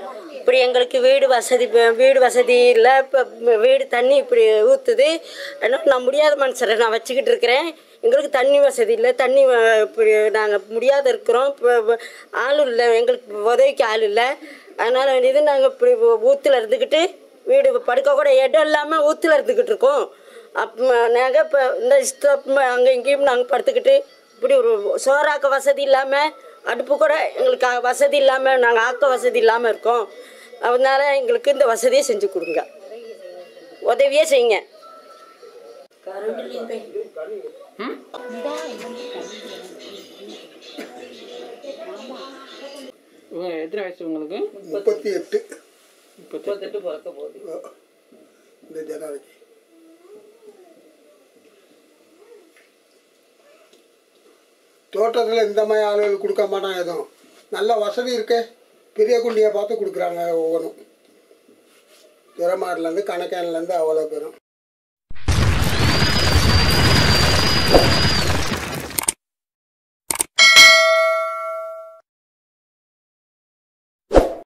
இப்படி எங்களுக்கு வீடு வசதி இல்லை. இப்போ வீடு தண்ணி இப்படி ஊற்றுது. அதனால் நான் முடியாத மனுஷரை நான் வச்சுக்கிட்டு இருக்கிறேன். எங்களுக்கு தண்ணி வசதி இல்லை. தண்ணி இப்படி நாங்கள் முடியாத இருக்கிறோம். இப்போ ஆளும் இல்லை, எங்களுக்கு உதவிக்கு ஆள் இல்லை. அதனால் வேண்டியது நாங்கள் இப்படி ஊற்றுல இருந்துக்கிட்டு வீடு படுக்க கூட இடம் இல்லாமல் ஊற்றுல இருந்துக்கிட்டு இருக்கோம். அப்போ நாங்கள் இப்போ இந்த இஷ்டம் அங்கே இங்கேயும் நாங்கள் படுத்துக்கிட்டு இப்படி ஒரு சோறாக்க வசதி இல்லாமல், அடுப்பு கூட எங்களுக்கு வசதி இல்லாமல், நாங்கள் ஆக்க வசதி இல்லாமல் இருக்கோம். அதனால எங்களுக்கு இந்த வசதியை செஞ்சு கொடுங்க, உதவியே செய்யுங்க. எத்தனை வயசு உங்களுக்கு? 38. 38 பிறக்க போகுது இந்த ஜனவரிக்கு. தோட்டத்தில் இந்த மாதிரி ஆளுகள் கொடுக்க மாட்டாங்க. எதுவும் நல்ல வசதி இருக்கு. பெரிய குண்டியை பார்த்து கொடுக்குறாங்க. ஒவ்வொன்றும் துறைமாரிலேருந்து கணக்கேன்லேருந்து அவ்வளோ பேரும்.